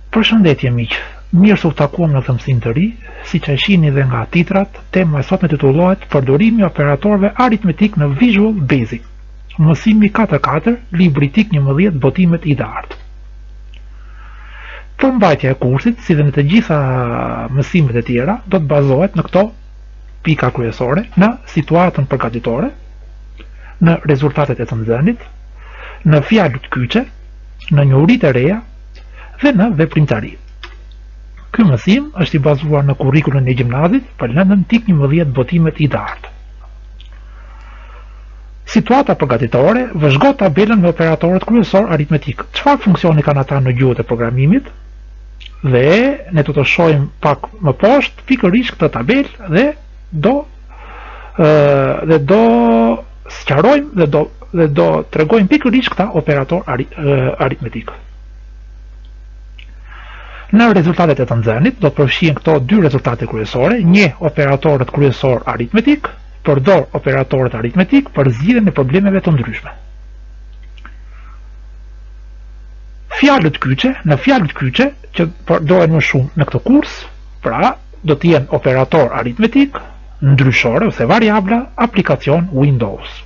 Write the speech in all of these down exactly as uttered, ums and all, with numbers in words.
Përshëndetje miq, mirë se u takuam në këtë mësim të ri. Siç e shihni dhe nga titrat, tema e sotme titullohet Përdorimi i operatorëve aritmetik në Visual Basic. Mësimi katër katër, libri tik njëmbëdhjetë, botimet i dartë. Përmbajtja e kursit, si dhe në të gjitha mësimet e tjera, do të bazohet në këto pika kryesore, në situatën përgatitore, në rezultatet e të nxënit, në fjalët kyçe, në njohuritë e reja dhe në veprimtari. Ky mësim është i bazuar në kurrikulën e gjimnazit për lëndën tik njëmbëdhjetë, botimet i dartë. Situata përgatitore vëzhgon tabelën me operatorët kryesor aritmetik. Çfarë funksioni kanë ata në gjuhët e programimit? Dhe ne do të shohim pak më poshtë pikërisht këtë tabelë dhe do ë dhe do sqarojmë dhe do dhe do tregojmë pikërisht këta operator arit, aritmetik. Në rezultatet e të nxënit do të përfshihen këto dy rezultate kryesore, një operatorët kryesor aritmetik, përdor operatorët aritmetik për zgjidhjen e problemeve të ndryshme. Fjalët kyçe, në fjalët kyçe që përdoren më shumë në këtë kurs, pra do të jenë operator aritmetik, ndryshore ose variabla, aplikacion Windows.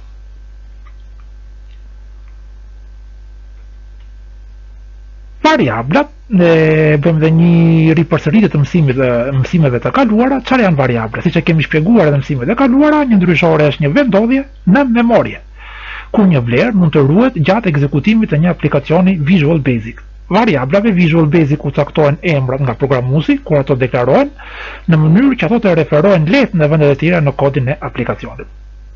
Variablat, ne bëjmë dhe një ripërsëritje të mësimeve mësimeve të kaluara. Çfarë janë variablat? Siç e kemi shpjeguar edhe në mësimet e kaluara, një ndryshore është një vendodhje në memorie, ku një vlerë mund të ruhet gjatë ekzekutimit të një aplikacioni Visual Basic. Variablave Visual Basic u caktohen emrat nga programuesi kur ato deklarohen, në mënyrë që ato të referohen lehtë në vendet e tjera në kodin e aplikacionit.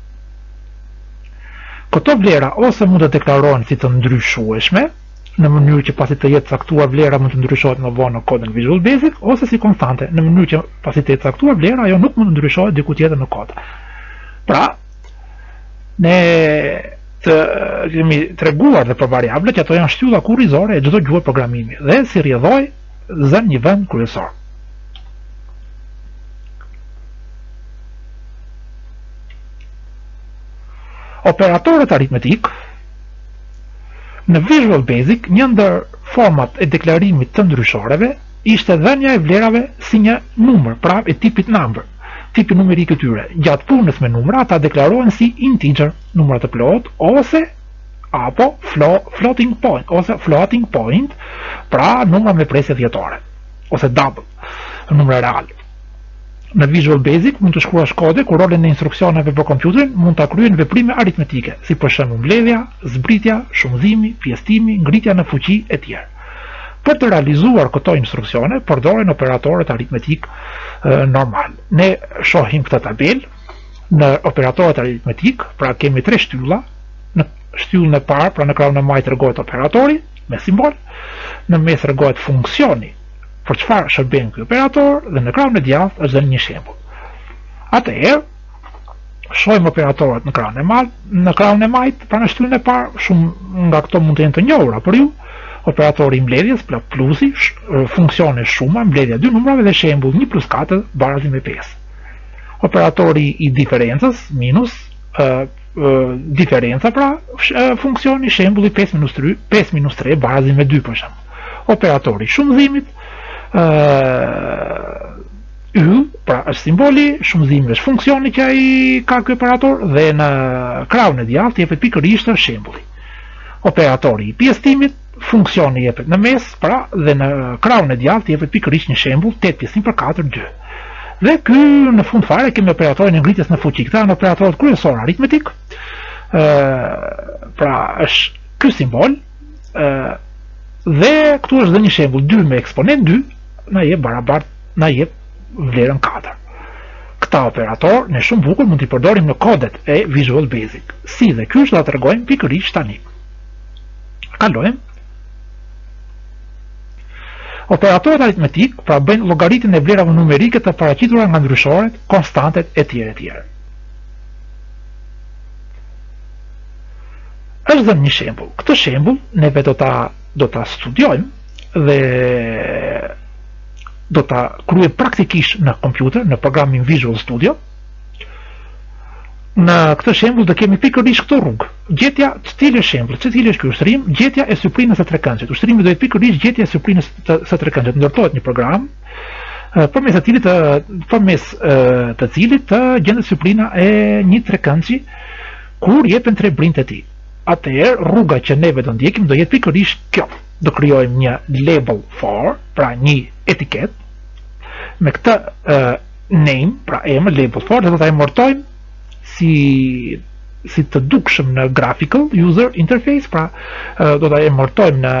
Këto vlera ose mund të deklarohen si të ndryshueshme, në mënyrë që pasi të jetë caktuar vlera mund të ndryshohet më vonë në kodin Visual Basic, ose si konstante, në mënyrë që pasi të jetë caktuar vlera ajo nuk mund të ndryshohet diku tjetër në kod. Pra, ne të kemi treguar dhe për variablet që ato janë shtyllla kurrizore e çdo gjuhë programimi dhe si rrjedhoj zën një vend kryesor. Operatorët aritmetik në Visual Basic, një ndër format e deklarimit të ndryshoreve ishte dhënia e vlerave si një numër, pra e tipit number, tipi numerik i tyre. Gjatë punës me numra, ata deklarohen si integer, numra të plot, ose apo flo, floating point, ose floating point, pra numra me presje dhjetore, ose double, numra real. Në Visual Basic mund të shkruash kode ku rolin e instruksioneve për kompjuterin mund ta kryejnë veprime aritmetike, si për shembull mbledhja, zbritja, shumëzimi, pjesëtimi, ngritja në fuqi e tjerë. Për të realizuar këto instruksione përdoren operatorët aritmetik e, normal. Ne shohim këtë tabelë. Në operatorët aritmetik, pra kemi tre shtylla. Në shtyllën e parë, pra në krahun e majtë rregohet operatori me simbol, në mes rregohet funksioni për çfarë shërben ky operator dhe në krahun e djathtë është dhënë një shembull. Atëherë, shohim operatorët në krahun e majtë, në krahun e majtë, pra në shtyllën e parë, shumë nga këto mund të jenë të njohura për ju. Operatori i mbledhjes, pra plusi, funksioni shuma, mbledhja dy numrave dhe shembull një plus katër barazi me pesë. Operatori i diferencës, minus, uh, uh, diferenca, pra funksioni shembulli pesë minus tre, pesë minus tre barazi me dy për shembull. Operatori i shumëzimit, Uh, y, pra është simboli, shumëzimi është funksioni që ai ka ky operator dhe në krahun e djathtë jepet pikërisht shembulli. Operatori i pjesëtimit, funksioni jepet në mes, pra dhe në krahun e djathtë jepet pikërisht një shembull tetë pjesëtim për katër dy. Dhe ky në fund fare kemi operatorin e ngritjes në fuqi. Këta janë operatorët kryesor aritmetik. Uh, pra është ky simbol, uh, dhe këtu është dhe një shembull dy me eksponent dy, na jep barabart, na jep vlerën katër. Këta operator në shumë bukur mund t'i përdorim në kodet e Visual Basic. Si dhe ky është do ta tregojmë pikërisht tani. Kalojmë. Operatorët aritmetik pra bëjnë llogaritjen e vlerave numerike të paraqitura nga ndryshoret, konstantet e tjera e tjera. Është dhënë një shembull. Këtë shembull neve do ta do ta studiojmë dhe do ta kryejmë praktikisht në kompjuter, në programin Visual Studio. Në këtë shembull do kemi pikërisht këtë rrugë. Gjetja të cilës shembull, të cilës ky ushtrim, gjetja e suplinës së trekëndshit. Ushtrimi do jetë pikërisht gjetja e suplinës së trekëndshit. Ndërtohet një program përmes të cilit të përmes të cilit të gjendet suplina e një trekëndshi kur jepen tre brinjtë e tij. Atëherë rruga që neve do ndjekim do jetë pikërisht kjo. Do krijojmë një label for, pra një etiket me këtë uh, name, pra emër label for, dhe do ta emërtojmë si si të dukshëm në graphical user interface, pra uh, do ta emërtojmë në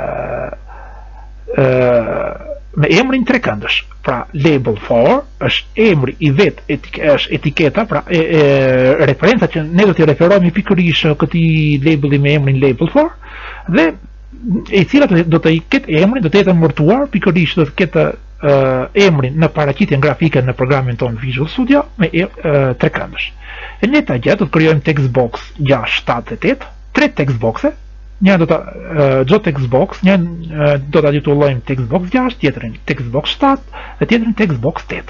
uh, me emrin trekëndësh. Pra label for është emri i vet, etik është etiketa, pra e, e, referenca që ne do t'i referohemi pikërisht këtij labeli me emrin label for, dhe e cila do të ketë emrin, do të jetë emërtuar pikërisht, do të ketë uh, emrin në paraqitjen grafike në programin ton Visual Studio me uh, trekëndësh. E njëjta gjë, do të krijojmë text box gjashtë, shtatë e tetë, tre text boxe. Një do ta çdo text box, një uh, do ta titullojmë text box gjashtë, tjetrin text box shtatë dhe tjetrin text box tetë.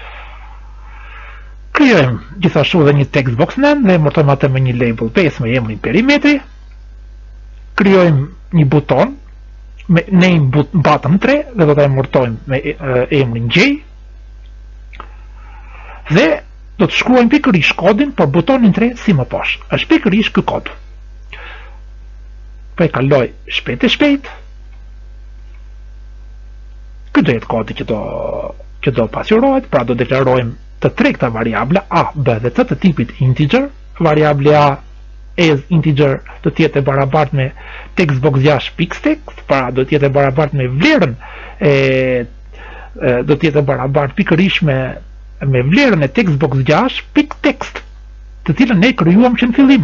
Krijojmë gjithashtu edhe një text box nën dhe emërtojmë atë me një label pesë me emrin perimetri. Krijojmë një buton me name button tre dhe do ta emërtojmë me uh, emrin J. Dhe do të shkruajmë pikërisht kodin për butonin tre si më poshtë. Është pikërisht ky kod. Po e kaloj shpejt e shpejt. Ky do jetë kodi që do që do pasqyrohet, pra do deklarojmë të trekta variabla A, B dhe C të tipit integer. Variabla A as integer do të jetë e barabartë me textbox gjashtë pixtext, pra do të jetë e barabartë me vlerën e, e do të jetë e barabartë pikërisht me me vlerën e textbox gjashtë pixtext, të cilën ne krijuam që në fillim.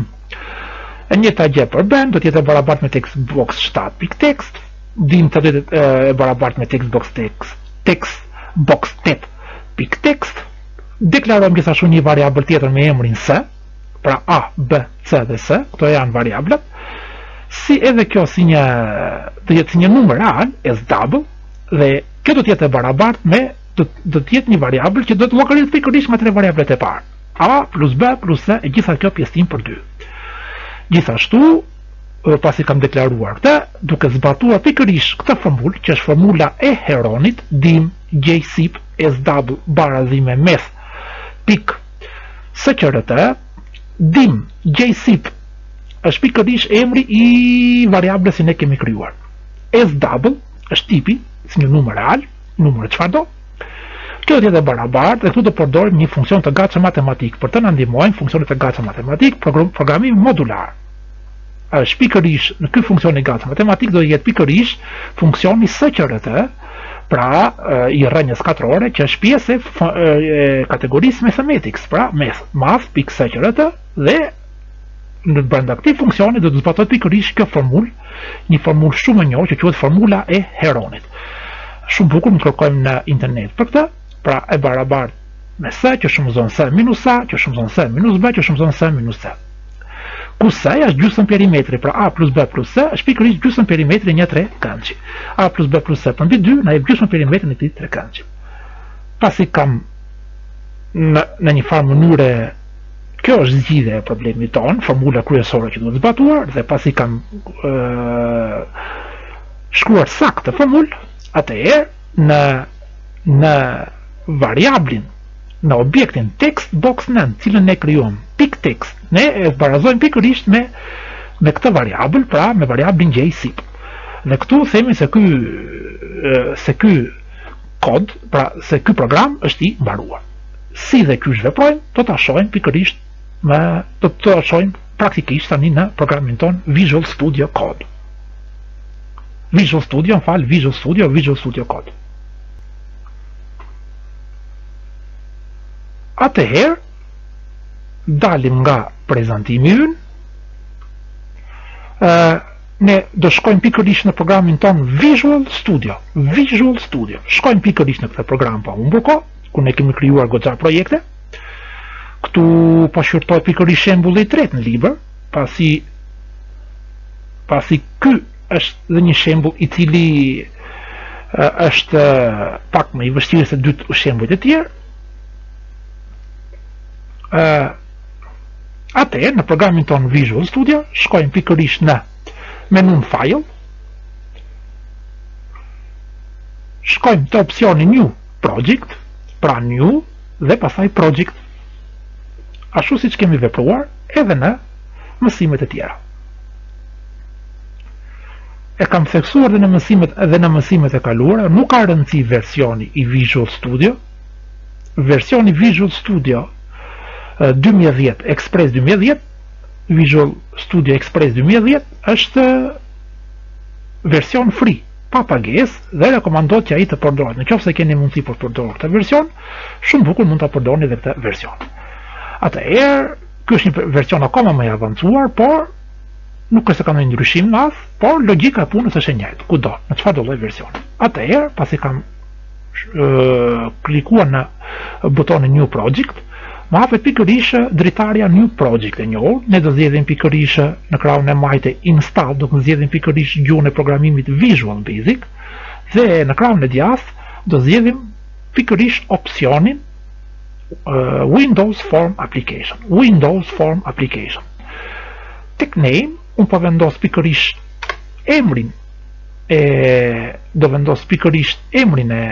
E njëjta gjë për B do të jetë e barabartë me textbox shtatë pixtext, dim të jetë e barabartë me textbox text, textbox tetë pixtext. Deklarojmë gjithashtu një variabël tjetër me emrin S, pra A, B, C dhe S, këto janë variablat. Si edhe kjo si një do jetë si një numër real, as double, dhe kjo do të jetë e barabartë me do do të jetë një variabël që do të llogaritet pikërisht me tre variablet e parë. A plus B plus C e gjitha kjo pjesëtim për dy. Gjithashtu, pasi kam deklaruar këtë, duke zbatuar pikërisht këtë formulë, që është formula e heronit, dim jsip as double barazime mes pik scrt, dim jsip është pikërisht emri i variablës që ne kemi krijuar. As double është tipi, si një numër real, numër çfarë do. Kjo do të jetë e barabartë dhe këtu do përdorim një funksion të gatshëm matematik për të na ndihmojnë funksionet e gatshëm matematik, program, programim modular. Është pikërisht në ky funksion i gatshëm matematik do jetë pikërisht funksioni scrt, pra i rrënjës katrore, që është pjesë e kategorisë mathematics, pra math.scrt, dhe në brenda këtij funksioni do të zbatohet pikërisht kjo formulë, një formulë shumë e njohur që quhet formula e heronit. Shumë bukur, më kërkojmë në internet për këtë, pra e barabartë me S që shumëzon S minus A, që shumëzon S minus B, që shumëzon S minus C. Ku S është gjysmë perimetri, pra A plus B plus C është pikërisht gjysmë perimetri një trekëndshi. A plus B plus C përmbi dy na jep gjysmë perimetrin e këtij trekëndshi. Pasi kam në, në një farë mënyre, kjo është zgjidhja e problemit ton, formula kryesore që duhet zbatuar, dhe pasi kam uh, shkruar saktë të formulë, atëherë në në variablin, në objektin textbox nën, cilën ne krijuam pixtext, ne e barazojmë pikërisht me me këtë variabël, pra me variablin jsip. Dhe këtu themi se ky se ky kod, pra se ky program është i mbaruar. Si dhe ky zhveprojmë, do ta shohim pikërisht me do të ta shohim praktikisht tani në programin ton Visual Studio Code. Visual Studio, në fal, Visual Studio, Visual Studio Code. Atëherë, dalim nga prezantimi ynë, uh, ne do shkojmë pikërisht në programin ton Visual Studio. Visual Studio. Shkojmë pikërisht në këtë program pa humbur kohë, ku ne kemi krijuar goxha projekte. Këtu po shqyrtohet pikërisht shembulli i tretë në libër, pasi pasi ky është dhe një shembull i cili uh, është uh, pak më i vështirë se dy shembujt e tjerë. Uh, Atëherë në programin ton Visual Studio shkojmë pikërisht në menun File, shkojmë të opsioni New Project, pra New dhe pasaj Project, ashtu si që kemi vepruar edhe në mësimet e tjera. E kam theksuar dhe në mësimet edhe në mësimet e kaluara, nuk ka rëndësi versioni i Visual Studio. Versioni Visual Studio dyqin e dhjetë Express dyqin e dhjetë, Visual Studio Express dyqin e dhjetë është version free, pa pagesë dhe rekomandohet që ai të përdoret. Nëse keni mundësi për të përdorur këtë version, shumë bukur mund ta përdorni edhe këtë version. Atëherë, ky është një version akoma më i avancuar, por nuk është se ka ndonjë ndryshim madh, por logjika e punës është e njëjtë, kudo, në çfarëdo lloj versioni. Atëherë, pasi kam uh, klikuar në butonin New Project, më hapet pikërisht dritarja New Project e njohur. Ne do zgjedhim pikërisht në krahun e majtë Install, do të zgjedhim pikërisht gjuhën e programimit Visual Basic dhe në krahun e djathtë do zgjedhim pikërisht opsionin uh, Windows Form Application. Windows Form Application. Tek name unë po vendos pikërisht emrin e do vendos pikërisht emrin e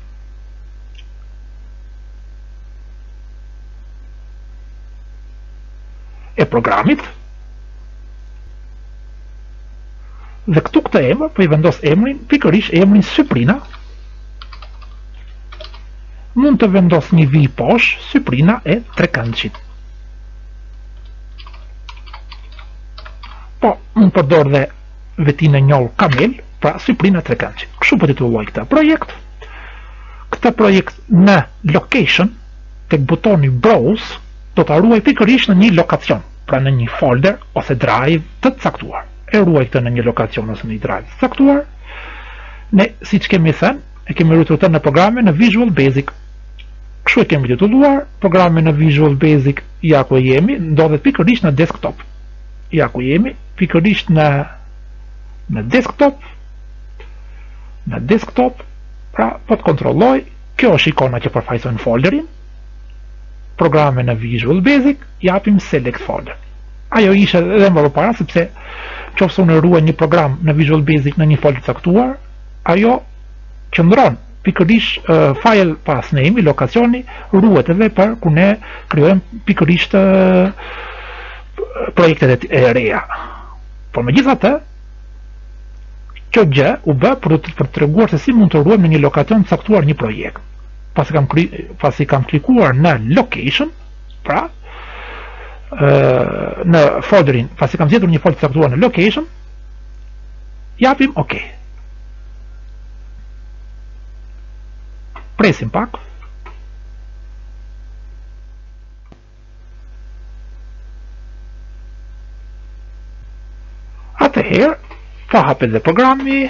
e programit dhe këtu këtë emër po i vendos emrin pikërisht emrin Cyprina. Mund të vendos një vi poshtë Cyprina e trekëndshit. Po, mund përdor dhe vetin e njohur Kamel, pra Cyprina trekëndshit. Kështu po titulloj këtë projekt. Këtë projekt në location, tek butoni Browse, do ta ruaj pikërisht në një lokacion, pra në një folder ose drive të caktuar. E ruaj këtë në një lokacion ose në një drive të caktuar. Ne, siç kemi thënë, e kemi ruajtur këtë në programe në Visual Basic. Kështu e kemi titulluar, programe në Visual Basic, ja ku jemi, ndodhet pikërisht në desktop. Ja ku jemi, pikërisht në në desktop. Në desktop, pra po të kontrolloj, kjo është ikona që përfaqëson folderin. Programe në Visual Basic, japim Select Folder. Ajo ishte edhe më përpara, sepse qofse unë ruaj një program në Visual Basic në një folder caktuar, ajo qëndron pikërisht uh, file pas name, lokacioni, ruhet edhe për kur ne krijojmë pikërisht uh, projektet e reja. Por megjithatë, kjo gjë u bë për të treguar se si mund të ruajmë në një lokacion të caktuar një projekt. Pasi kam, pasi kam klikuar në location, pra uh, në folderin, pasi kam zgjedhur një folder të caktuar në location, japim OK. Presim pak. Atëherë, pa hapet dhe programi.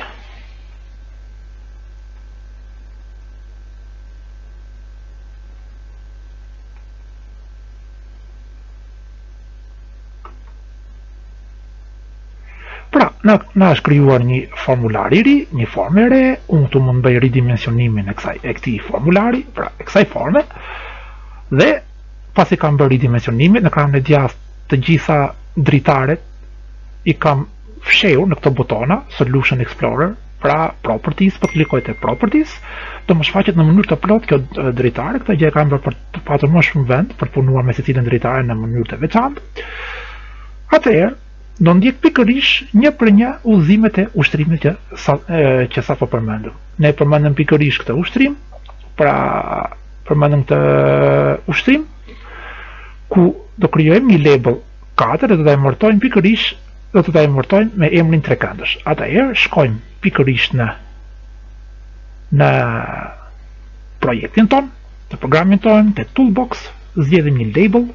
Pra, na, na është krijuar një formular i ri, një formë e re, unë këtu mund bëj ridimensionimin e kësaj e këtij formulari, pra e kësaj forme, dhe pasi kam bërë ridimensionimin, në krahun e djathtë të gjitha dritaret i kam fshehur në këto butona, Solution Explorer, pra Properties, po klikoj te Properties, do më shfaqet në mënyrë të plotë kjo dritare. Këtë gjë e kam bërë për të patur më shumë vend për të punuar me secilën dritare në mënyrë të veçantë. Atëherë do ndjek pikërisht një për një udhëzimet e ushtrimit që sa, e, që sapo përmendëm. Ne përmendëm pikërisht këtë ushtrim, pra përmendëm këtë ushtrim ku do krijojmë një label katër dhe do ta emërtojmë pikërisht, do të ta emërtojmë me emrin trekëndësh. Atëherë shkojmë pikërisht në në projektin ton, të programin ton, te toolbox, zgjedhim një label,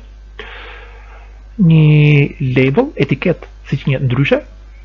një label, etiket siç një ndryshe.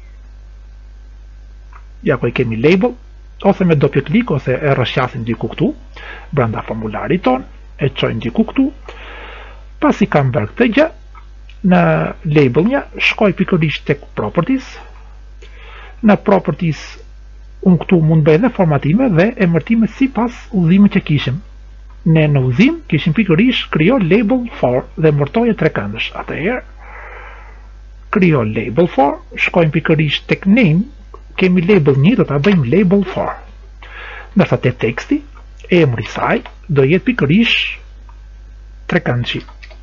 Ja ku i kemi label, ose me doppio klik ose e rrëshqasim diku këtu, brenda formularit ton, e çojmë diku këtu. Pasi kam bërë këtë gjë, në label një, shkoj pikërisht tek properties. Në properties, unë këtu mund bëj dhe formatime dhe emërtime sipas udhëzimit që kishim. Ne në udhëzim kishim pikërisht krijo label for dhe emërtoje trekëndësh. Atëherë krijo label for, shkojmë pikërisht tek name, kemi label një, do ta bëjmë label for. Ndërsa te teksti, emri i saj do jetë pikërisht trekançi.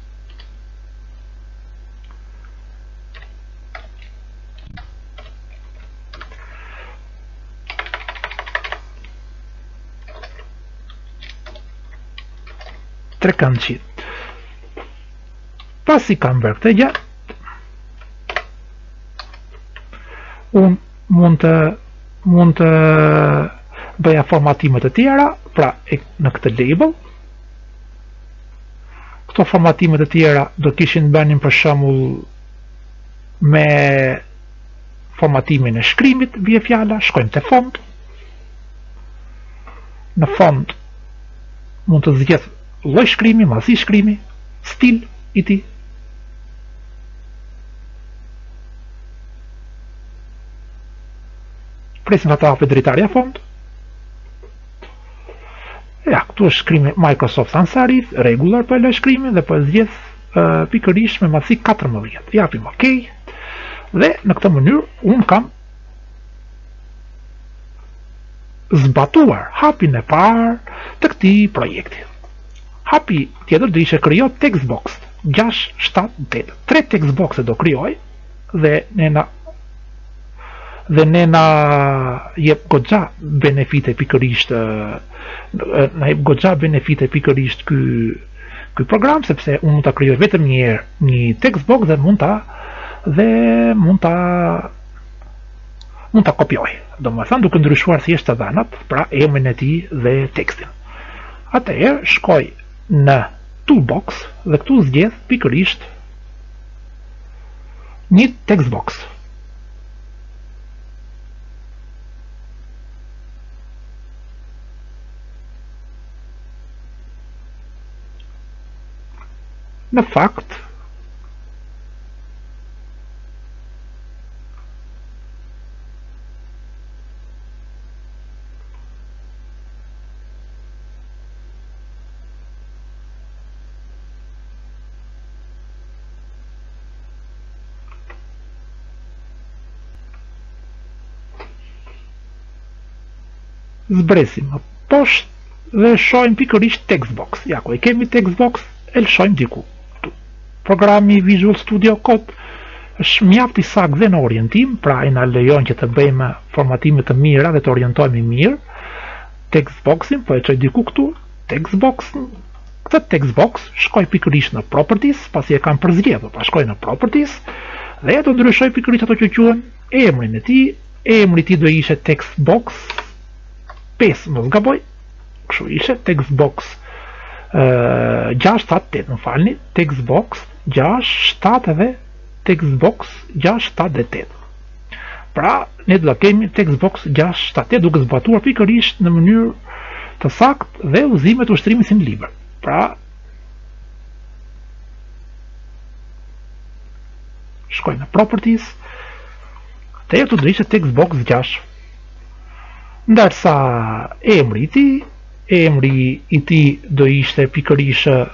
Trekançi. Pasi kam bërë këtë gjë, unë mund të mund të bëja formatime të tjera, pra e, në këtë label. Këto formatime të tjera do kishin bënin për shembull me formatimin e shkrimit, vije fjala, shkojmë te font. Në font mund të zgjedh lloj shkrimi, masi shkrimi, stil i tij. Presim ata hapet dritarja font. Ja, këtu është shkrimi Microsoft Sans Serif, regular për e shkrimi dhe për zgjedh uh, pikërisht me masi katërmbëdhjetë. Japim OK. Dhe në këtë mënyrë unë kam zbatuar hapin e parë të këtij projekti. Hapi tjetër do ishte krijo text box gjashtë, shtatë, tetë. Tre text boxe do krijoj dhe ne na dhe ne na jep goxha benefite pikërisht na jep goxha benefite pikërisht ky ky program, sepse unë mund ta krijoj vetëm një herë një text box dhe mund ta dhe mund ta mund ta kopjoj. Domethënë duke ndryshuar thjesht të dhënat, pra emrin e tij dhe tekstin. Atëherë shkoj në toolbox dhe këtu zgjedh pikërisht një text box. Në fakt, zbresim poshtë dhe shohim pikërisht text box. Ja, ku e kemi text box, e lëshojmë diku. Programi Visual Studio Code është mjaft i saktë dhe në orientim, pra ai na lejon që të bëjmë formatime të mira dhe të orientohemi mirë. Text boxin po e çoj diku këtu, text box. Këtë text box shkoj pikërisht në properties, pasi e kam përzgjedhur, pa shkoj në properties dhe do ndryshoj pikërisht ato që quhen emrin e tij. Emri i tij do ishte text box pesë, mos gaboj. Kështu ishte text box uh, gjashtë, shtatë, tetë, më falni, text box gjashtë, shtatë dhe text box gjashtë, shtatë dhe tetë. Pra, ne do të kemi text box gjashtë, shtatë, tetë duke zbatuar pikërisht në mënyrë të saktë dhe udhëzimet ushtrimit sin libër. Pra, shkoj në properties, te këtu do ishte text box gjashtë. Ndërsa emri i tij, emri i tij do ishte pikërisht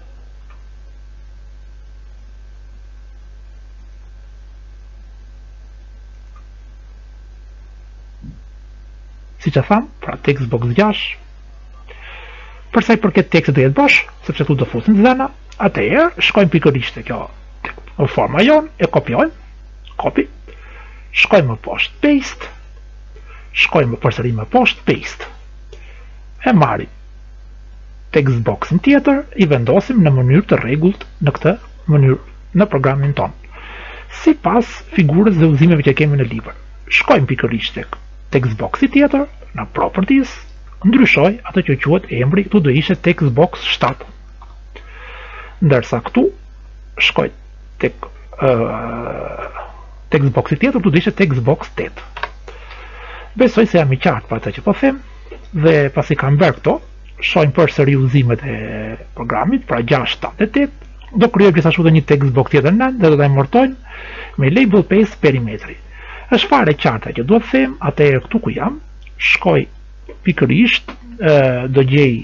siç e tham, pra text box gjashtë. Për sa i përket tekstit do jetë bosh, sepse këtu do fusim dhëna. Atëherë shkojmë pikërisht te kjo në forma jon, e kopjojmë, copy. Shkojmë më poshtë, paste. Shkojmë përsëri më poshtë, paste. E marrim text boxin tjetër, i vendosim në mënyrë të rregullt në këtë mënyrë në programin ton, sipas figurës dhe udhëzimeve që kemi në libër. Shkojmë pikërisht tek text boxi tjetër, në properties, ndryshoj atë që quhet emri, këtu do ishte text box shtatë. Ndërsa këtu shkoj tek uh, text boxi tjetër, këtu do ishte text box tetë. Besoj se jam i qartë për atë që po them, dhe pasi kam bërë këto, shohim përsëri udhëzimet e programit, pra gjashtë, shtatë, tetë, do krijoj gjithashtu edhe një text box tjetër nën dhe do ta emërtojmë me label pesë perimetri. Është fare qartë që duhet të them, atëherë këtu ku jam, shkoj pikërisht, do gjej,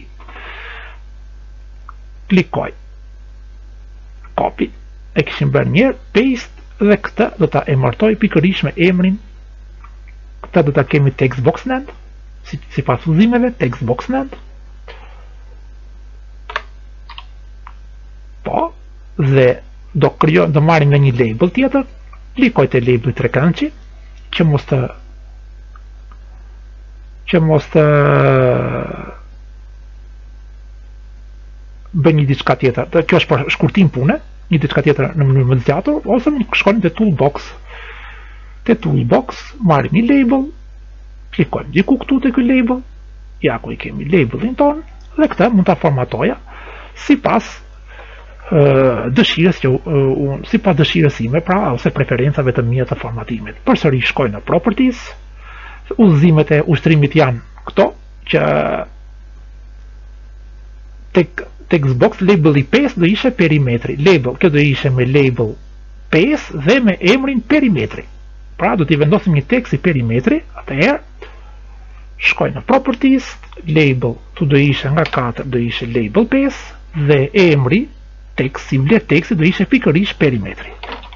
klikoj, copy, e kishim bërë një herë, paste, dhe këtë do ta emërtoj pikërisht me emrin. Këtë do ta kemi textboxnand, si sipas udhëzimeve textboxnand. Po, dhe do krijo, do marrim në një label tjetër, klikoj te labeli trekëndçi, që mos të që mos të bëj një diçka tjetër. Kjo është për shkurtim pune, një diçka tjetër në mënyrë më të zgjatur, ose më shkojmë te toolbox. Te toolbox marrim një label, klikojmë diku këtu te ky label, ja ku i kemi labelin ton, dhe këtë mund ta formatoja sipas dëshirës që unë, sipas dëshirës ime, pra ose preferencave të mia të formatimit. Përsëri shkoj në properties, udhëzimet e ushtrimit janë këto, që tek textbox labeli pesë do ishe perimetri. Label, kjo do ishe me label pesë dhe me emrin perimetri. Pra do t'i vendosim një tekst si perimetri, atëherë shkoj në properties, label, tu do ishe nga katër, do ishe label pesë dhe emri tekst, si vlet teksti do ishe pikërisht perimetri.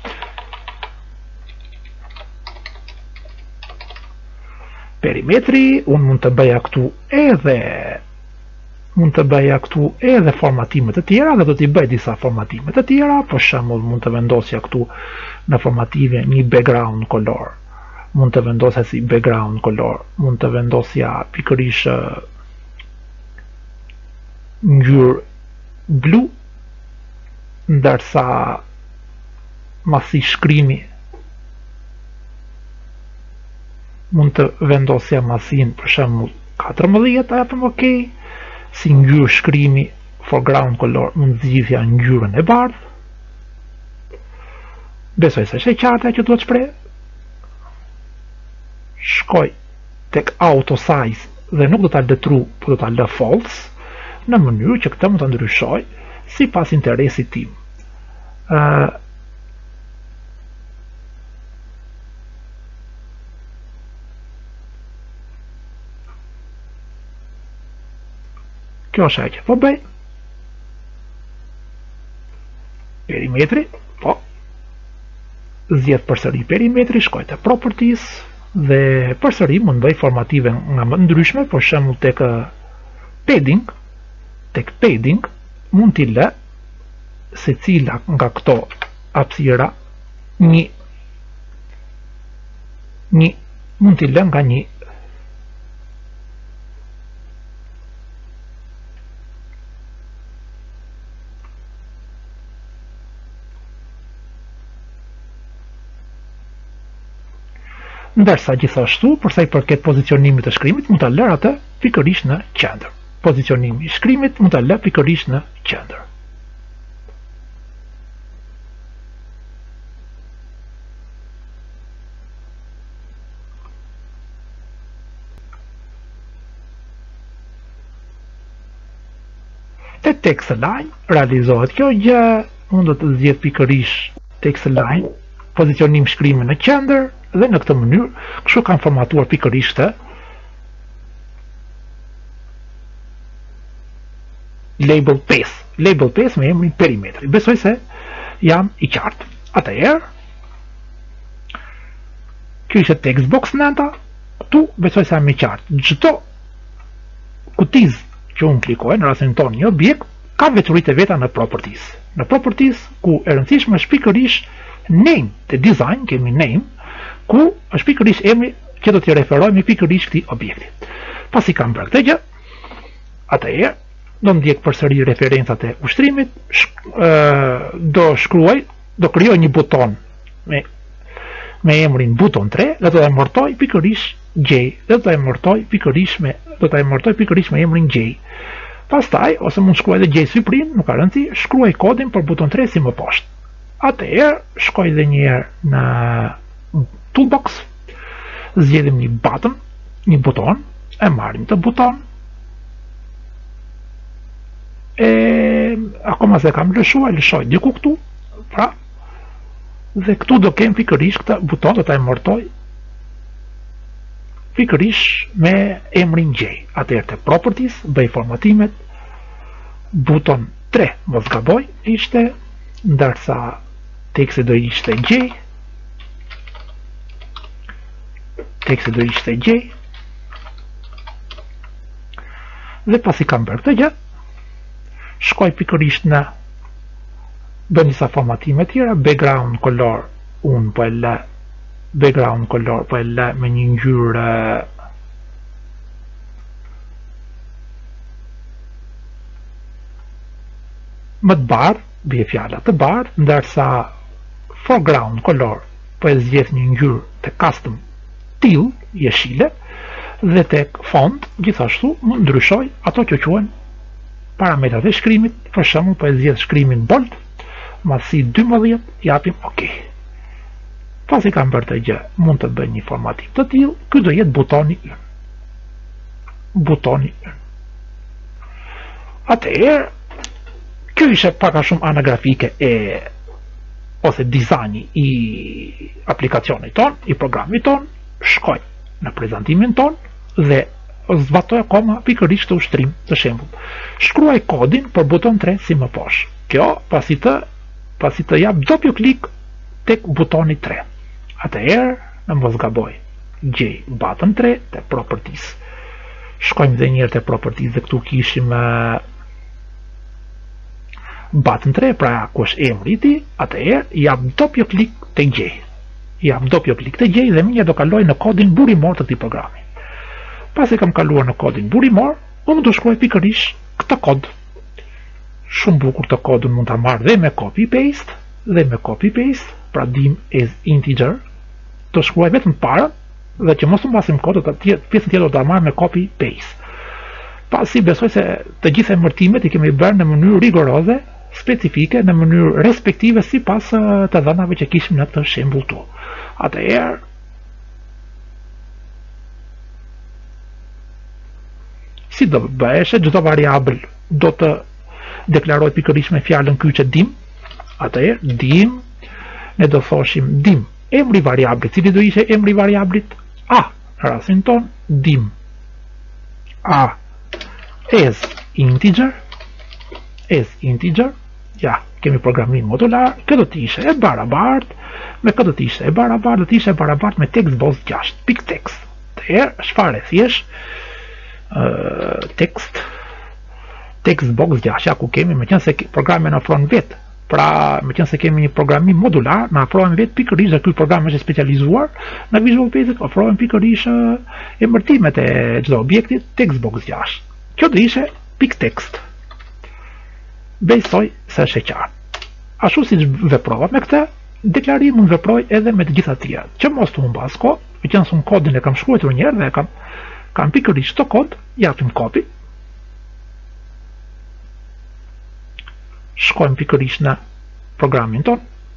Perimetri, unë mund të bëja këtu edhe mund të bëja këtu edhe formatimet të tjera, dhe do t'i bëj disa formatimet të tjera, për shembull mund të vendosja këtu në formative një background color, mund të vendosja si background color, mund të vendosja pikërisht ngjyrë blu, ndërsa masi shkrimi mund të vendosja masin për shembull katërmbëdhjetë, apo ok, si ngjyrë shkrimi foreground color mund zgjidhja ngjyrën e bardhë. Besoj se është e qartë që duhet shpreh. Shkoj tek auto size dhe nuk do ta lë true, por do ta lë false, në mënyrë që këtë mund ta ndryshoj sipas interesit tim. Uh, Kjo është ajo që po bëj. Perimetri, po. Zgjedh përsëri perimetri, shkoj te properties dhe përsëri mund bëj formative nga më ndryshme, për shembull tek padding, tek padding mund t'i lë secila nga këto hapësira një një mund t'i lë nga një ndërsa gjithashtu për sa i përket pozicionimit të shkrimit mund ta lër atë pikërisht në qendër. Pozicionimi i shkrimit mund ta lë pikërisht në qendër. Te text align realizohet kjo gjë, unë do të zgjedh pikërisht text align, pozicionim shkrimi në qendër, dhe në këtë mënyrë, kështu kam formatuar pikërisht label pesë, label pesë me emrin perimetri. Besoj se jam i qartë. Atëherë, kjo ishte textbox nënta, këtu besoj se jam i qartë. Çdo kutiz që unë klikoj në rastin tonë një objekt, ka veçoritë e veta në properties. Në properties, ku e rëndësishme është pikërisht name të design, kemi name, ku është pikërisht emri që do t'i referojmë pikërisht këtij objekti. Pasi kam bërë këtë gjë, atëherë do ndjek përsëri referencat e ushtrimit, shk do shkruaj, do krijoj një buton me me emrin buton tre, dhe do ta emërtoj pikërisht J, dhe do ta emërtoj pikërisht me do ta emërtoj pikërisht me emrin J. Pastaj, ose mund shkruaj edhe J Cyprin, nuk ka rëndësi, shkruaj kodin për buton tre si më poshtë. Atëherë shkoj edhe një herë në toolbox, zgjedhim një button, një buton, e marrim të buton, e akoma se kam lëshuar, lëshoj diku këtu, pra, dhe këtu do kem pikërisht këtë buton, do ta emërtoj pikërisht me emrin J. Atëherë te properties, bëj formatimet, buton tre, mos gaboj, ishte, ndërsa teksti do ishte J, teksti do ishte gjej, dhe pasi kam bërë këtë gjë, shkoj pikërisht në bën disa formatime tjera, background color unë po e lë, background color po e lë me një ngjyrë më të bardhë, bie fjala të bardhë, ndërsa foreground color po e zgjedh një ngjyrë të custom teal, jeshile, dhe tek font gjithashtu më ndryshoj ato që quhen parametrat e shkrimit, për shembull po e zgjedh shkrimin bold, masi dymbëdhjetë japim OK. Pasi kam bërë të gjë, mund të bëj një formatim të tillë, ky do jetë butoni ynë. Butoni ynë. Atëherë, kjo ishte pak a shumë anagrafike e ose dizajni i aplikacionit ton, i programit ton, shkoj në prezantimin ton dhe zbatoj akoma pikërisht të ushtrim të shembull. Shkruaj kodin për buton tre si më poshtë. Kjo pasi të pasi të jap doppio klik tek butoni tre. Atëherë, në mos gaboj, gjej button tre te properties. Shkojmë edhe një herë te properties dhe këtu kishim uh, button tre, pra ku është emri i tij, atëherë jap doppio klik tek gjej. Jap doppio klik tek gjej dhe minja do kaloj në kodin burimor të këtij programi. Pasi kam kaluar në kodin burimor, unë do shkruaj pikërisht këtë kod. Shumë bukur të kodin mund ta marr dhe me copy paste, dhe me copy paste, pra dim as integer, do shkruaj vetëm para dhe që mos u mbasim kodot atje, pjesën tjetër do ta marr me copy paste. Pasi besoj se të gjitha emërtimet i kemi bërë në mënyrë rigoroze, specifike, në mënyrë respektive sipas të dhënave që kishim në këtë shembull tu. Atëherë si do bëheshe, çdo variabël do të deklaroj pikërisht me fjalën kyçe dim. Atëherë dim, ne do thoshim dim emri i variablit, cili do ishte emri i variablit a, në rastin ton dim a as integer, as integer, ja, kemi programim modular, kjo do të ishte e barabartë, me këtë do të ishte e barabartë, do të ishte e barabartë me text box gjashtë, pik text. Atëherë çfarë thjesht uh, text text box gjashtë, ja, ku kemi me qenë se programi në ofron vetë. Pra, me qenë se kemi një programim modular, na ofrohen vetë pikërisht dhe ky program është specializuar në Visual Basic, ofrohen pikërisht emërtimet e çdo objekti text box gjashtë. Kjo do ishte pik text. Besoj se është e qartë. Ashtu siç veprova me këtë, deklarim mund veproj edhe me të gjitha të tjera. Që mos të humbas kohë, me qenë se unë kodin e kam shkruar një herë dhe kam kam pikërisht këtë kod, japim copy. Shkojmë pikërisht në programin ton,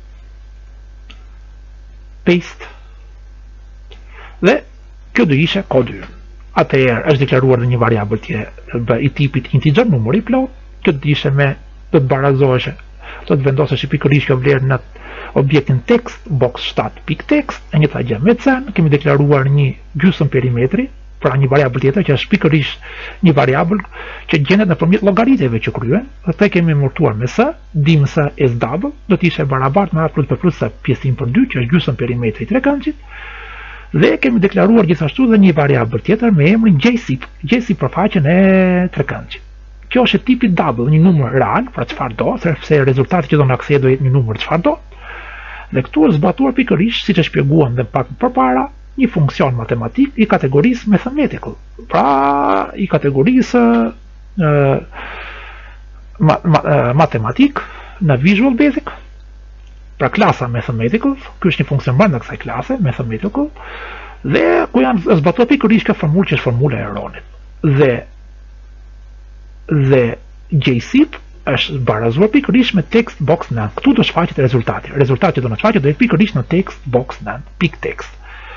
paste, dhe kjo do ishte kodi ynë. Atëherë është deklaruar dhe një variabël tjetër i tipit integer, numër i plot, kjo do ishte me, do të barazohesh, do të vendosesh pikërisht kjo vlerë në objektin text box stat.text, e një gjë me cen, kemi deklaruar një gjysmë perimetri, pra një variabël tjetër që është pikërisht një variabël që gjendet nëpërmjet llogariteve që kryen, dhe këtë kemi emërtuar me s, dim s as double, do të ishte barabartë me a plus b plus s pjesëtim për dy, që është gjysmë perimetri i trekëndshit, dhe kemi deklaruar gjithashtu dhe një variabël tjetër me emrin jsip, jsip për faqen e trekëndshit. Kjo është e tipit double, një numër real, pra çfarë do, sepse rezultati që do na kthejë do jetë një numër çfarë do. Dhe këtu është zbatuar pikërisht, siç e shpjeguam dhe pak më përpara, një funksion matematik i kategorisë mathematical, pra i kategorisë uh, ma, ma, uh, matematik në Visual Basic, pra klasa mathematical, ky është një funksion brenda kësaj klase mathematical, dhe ku janë zbatuar pikërisht kjo formulë që është formula e Ronit. Dhe dhe jsip është barazuar pikërisht me text box nine. Këtu do shfaqet rezultati. Rezultati do na shfaqet do jetë pikërisht në text box nine, pik text.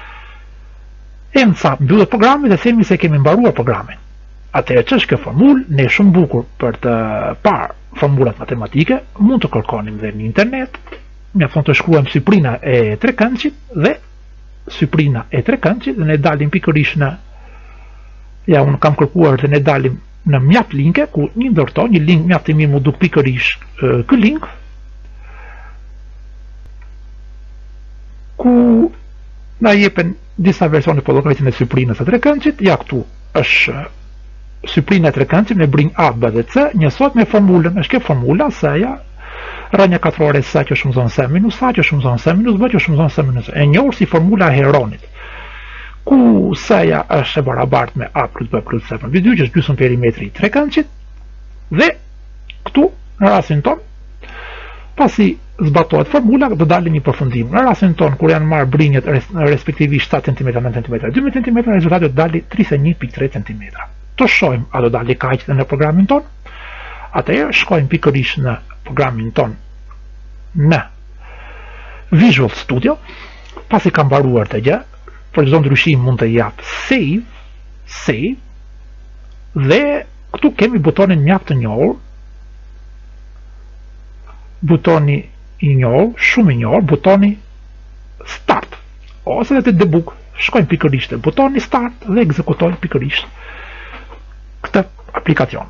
E në sa mbyllet programi dhe themi se kemi mbaruar programin. Atëherë ç'është kjo formulë, ne shumë bukur për të parë formulat matematike, mund të kërkonim dhe në internet, mjafton të shkruajmë syprina e trekëndshit dhe syprina e trekëndshit dhe ne dalim pikërisht në, ja unë kam kërkuar dhe ne dalim në mjaft linke, ku një ndërton, një link mjaft i mirë mu duk pikërisht ky link, ku na jepen disa versione për llogaritjen e syprinës së trekëndshit. Ja këtu është syprina e trekëndshit me brinj A, B dhe C, njësohet me formulën. Është kjo formula seja rënja katrore sa që shumëzon C minus A, që shumëzon C minus B, që shumëzon C minus E. E njohur si formula e Heronit, ku seja është e barabartë me A plus B plus C për mbi dy, që është gjysmë perimetri i trekëndshit, dhe këtu në rastin ton, pasi zbatohet formula, do dalë një përfundim. Në rastin ton, kur janë marrë brinjët respektivisht shtatë centimetra, nëntë centimetra, dymbëdhjetë centimetra, rezultati do dalë tridhjetë e një pikë tre centimetra. Të shohim a do dalë kaq në programin ton. Atëherë shkojmë pikërisht në programin ton në Visual Studio. Pasi kam mbaruar të gjë, për çdo ndryshim mund të jap save, save, dhe këtu kemi butonin mjaft të njohur, butoni i njohur, shumë i njohur, butoni Start, ose edhe debug. Shkojmë pikërisht te butoni Start dhe ekzekutojmë pikërisht këtë aplikacion.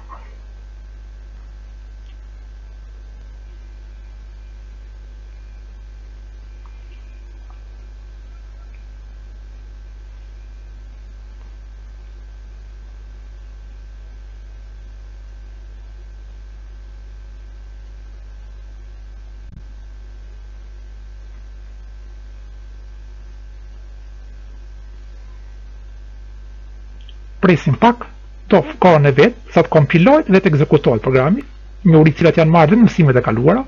Presim pak, do kohën e vet, sa të kompilohet dhe të ekzekutohet programi, njohuri cilat janë marrë dhe në mësimet e kaluara.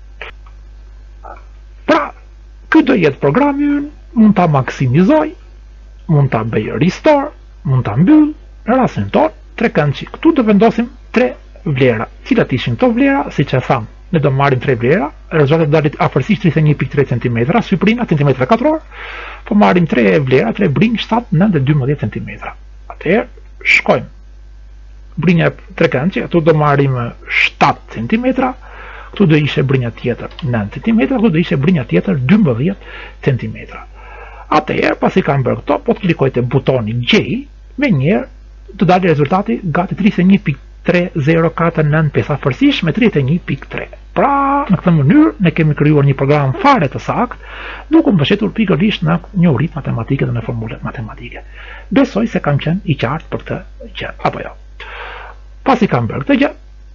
Pra, ky do jetë programi ynë, mund ta maksimizoj, mund ta bëj restore, mund ta mbyll, në rastin ton, trekëndshi. Këtu do vendosim tre vlera. Cilat ishin këto vlera? Siç e tham, ne do marrim tre vlera, rezultati do dalit afërsisht tridhjetë e një pikë tre centimetra, syprina centimetra katror, po marrim tre vlera, tre brinj shtatë, nëntë dhe dymbëdhjetë centimetra. Atëherë, shkojmë brinja e trekëndshi, këtu do marrim shtatë centimetra, këtu do ishte brinja tjetër nëntë centimetra, këtu do ishte brinja tjetër dymbëdhjetë centimetra. Atëherë, pasi kam bërë këto, po të klikoj te butoni J, me njerë do dalë rezultati gati tridhjetë e një pikë tre zero katër nëntë pesë afërsisht me tridhjetë e një pikë tre. Pra, në këtë mënyrë ne kemi krijuar një program fare të saktë, duke mbështetur pikërisht në njohuritë matematike dhe në formulat matematike. Besoj se kam qenë i qartë për këtë gjë, apo jo. Pasi kam bërë këtë gjë,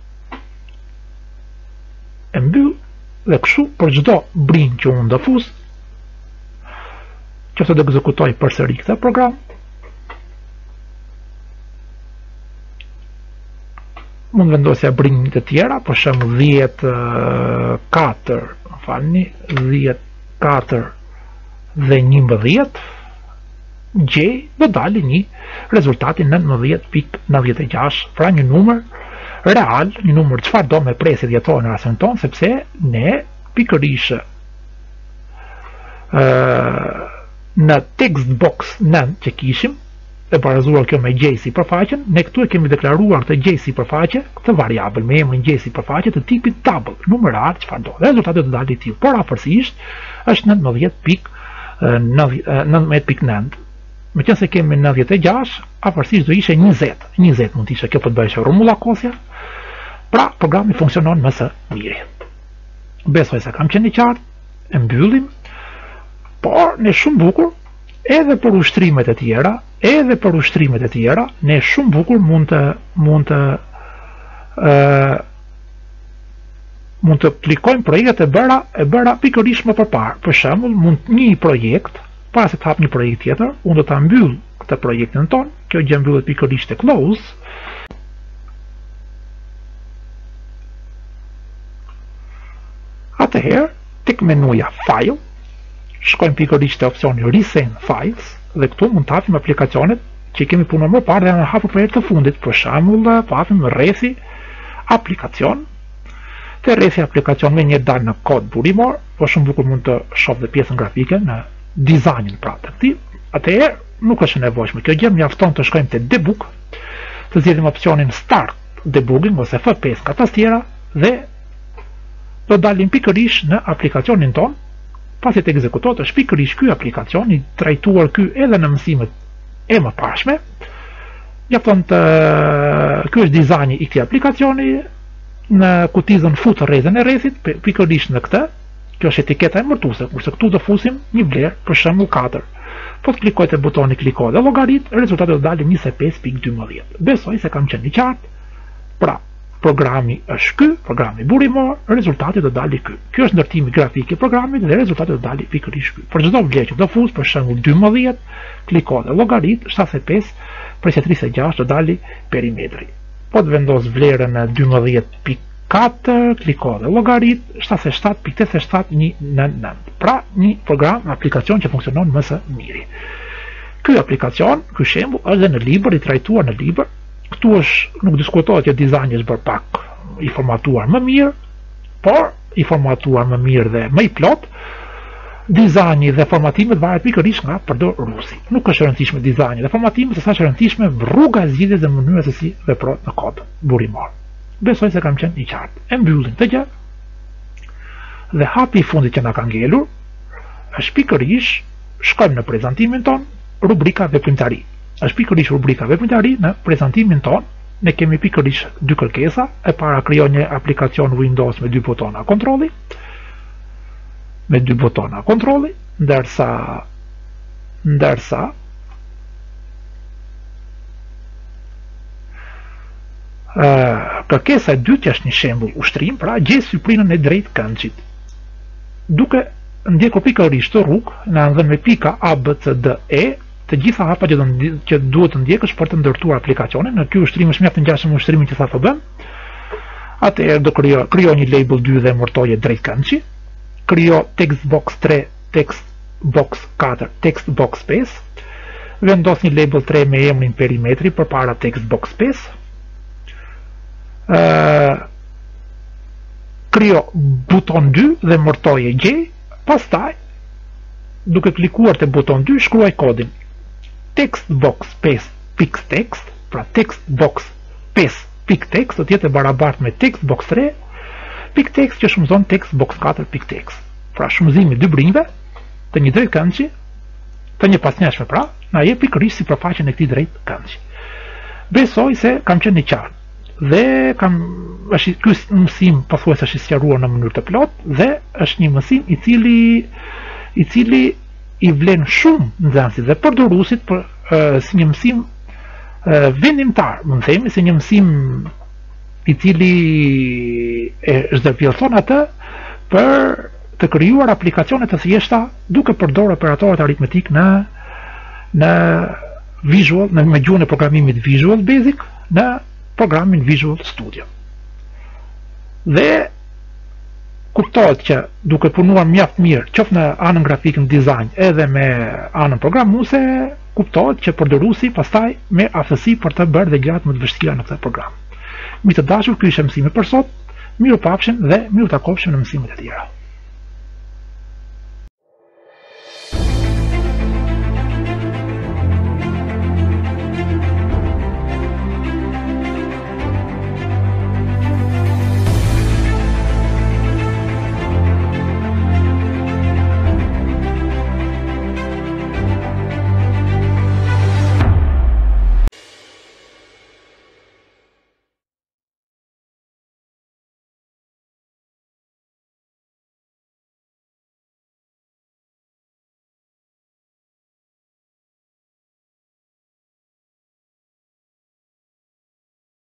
e mbyll dhe kështu për çdo brinj që unë do fus, që do ekzekutoj përsëri këtë program, mund vendosja brinjë të tjera, për shembull dhjetë katër, më falni, dhjetë katër dhe njëmbëdhjetë, J do dalë një rezultati nëntëmbëdhjetë pikë nëntëdhjetë e gjashtë, pra një numër real, një numër çfarë do me presë dhjetore në rastin ton, sepse ne pikërisht në text box nëntë që kishim, e barazuar kjo me J si përfaqen, ne këtu e kemi deklaruar këtë J si përfaqe, këtë variabël me emrin J si përfaqe të tipit double, numerar çfarë do. Dhe rezultati do dalë i tillë, por afërsisht është nëntëmbëdhjetë pikë nëntë. Meqense kemi nëntëdhjetë e gjashtë, afërsisht do ishte njëzet. njëzet mund të ishte, kjo po të bëhej rrumulla kosja. Pra, programi funksionon më së miri. Besoj se kam qenë i qartë, e mbyllim, por ne shumë bukur, edhe për ushtrimet e tjera, edhe për ushtrimet e tjera, ne shumë bukur mund të mund të uh, mund të klikojmë projektet e bëra e bëra pikërisht më përpara. Për shembull, mund një projekt, para se të hap një projekt tjetër, unë do ta mbyll këtë projektin ton, kjo gjë mbyllet pikërisht te close. Atëherë, tek menuja File, shkojmë pikërisht te opsioni Resend Files dhe këtu mund të hapim aplikacionet që kemi punuar më parë dhe në hapur për herë të fundit. Për shembull, po hapim rrethi aplikacion. Te rrethi aplikacion me një dalë në kod burimor, po shumë bukur mund të shoh dhe pjesën grafike në dizajnin pra të këtij. Atëherë nuk është e nevojshme kjo gjë, mjafton të shkojmë te debug, të zgjedhim opsionin Start Debugging ose F pesë ka tastiera dhe do dalim pikërisht në aplikacionin ton. Pasi të ekzekutohet është pikërisht ky aplikacion, i trajtuar ky edhe në mësimet e mëparshme. Mjafton të ky është dizajni i këtij aplikacioni, në kutizën fut rrezën e rrethit, pikërisht në këtë. Kjo është etiketa e emërtuese, kurse këtu do fusim një vlerë, për shembull katër. Po të klikoj te butoni kliko dhe llogarit, rezultati do dalë njëzet e pesë pikë dymbëdhjetë. Besoj se kam qenë i qartë. Pra, programi është ky, programi burimor, rezultati do dalë ky. Ky është ndërtimi grafik i programit dhe rezultati do dalë pikërisht ky. Për çdo vlerë që do fus, për shembull dymbëdhjetë, kliko dhe llogarit, shtatëdhjetë e pesë presja tridhjetë e gjashtë do dalë perimetri. Po të vendos vlerën në dymbëdhjetë pikë katër, kliko dhe llogarit, shtatëdhjetë e shtatë pikë tetëdhjetë e shtatë njëzet e nëntë. Pra, një program, aplikacion që funksionon më së miri. Ky aplikacion, ky shembull është në libër, i trajtuar në libër. Këtu është, nuk diskutohet që dizajni është bërë pak i formatuar më mirë, por i formatuar më mirë dhe më i plot. Dizajni dhe formatimet varet pikërisht nga përdoruesi. Nuk është e rëndësishme dizajni dhe formatimet, sa është e rëndësishme rruga e zgjidhjes dhe mënyra se si veprohet në kod burimor. Besoj se kam qenë i qartë. E mbyllim të gjë. Dhe hapi i fundit që na ka ngelur është pikërisht, shkojmë në prezantimin ton, rubrika veprimtari. Është pikërisht rubrika veprimtari në prezantimin ton. Ne kemi pikërisht dy kërkesa. E para krijon një aplikacion Windows me dy butona kontrolli. Me dy butona kontrolli, ndërsa ndërsa Uh, kërkesa e dytë është një shembull ushtrim, pra gjej syprinën e drejtë këndshit. Duke ndjekur pikërisht të rrugë, na dhënë me pika A, B, C, D, E, të gjitha hapa që, që duhet të ndjekësh për të ndërtuar aplikacionin. Në ky ushtrim është mjaft të ngjashëm me ushtrimin që sa të bëm. Atëherë do krijo krijo një label dy dhe mortoje drejt këndshi. Krijo text box tre, text box katër, text box pesë. Vendos një label tre me emrin perimetri përpara text box pesë. Uh, krijo buton dy dhe mortoje G, pastaj duke klikuar te buton dy shkruaj kodin textbox pesë pikë text, pra textbox pesë pikë text do të jetë barabartë me textbox tre pikë text që shumëzon textbox katër pikë text. Pra shumëzimi dy brinjve të një drejt këndshi, të një pasnjashme, pra na jep pikërisht sipërfaqen e këtij drejt këndshi. Besoj se kam qenë i qartë. Dhe kam është ky mësim pothuajse është i sqaruar në mënyrë të plotë dhe është një mësim i cili i cili i vlen shumë nxënësit dhe përdoruesit për uh, si një mësim uh, vendimtar, mund të themi, si një mësim i cili e zhvillon atë për të krijuar aplikacione të thjeshta duke përdorur operatorët aritmetik në në Visual, në me gjuhën e programimit Visual Basic, në programin Visual Studio. Dhe kuptohet që duke punuar mjaft mirë, qoftë në anën grafike, në dizajn, edhe me anën programuese, kuptohet që përdoruesi pastaj me aftësi për të bërë dhe gjërat më të vështira në këtë program. Mi të dashur, ky ishte mësimi për sot. Mirupafshim dhe miru takofshim në mësimet e tjera.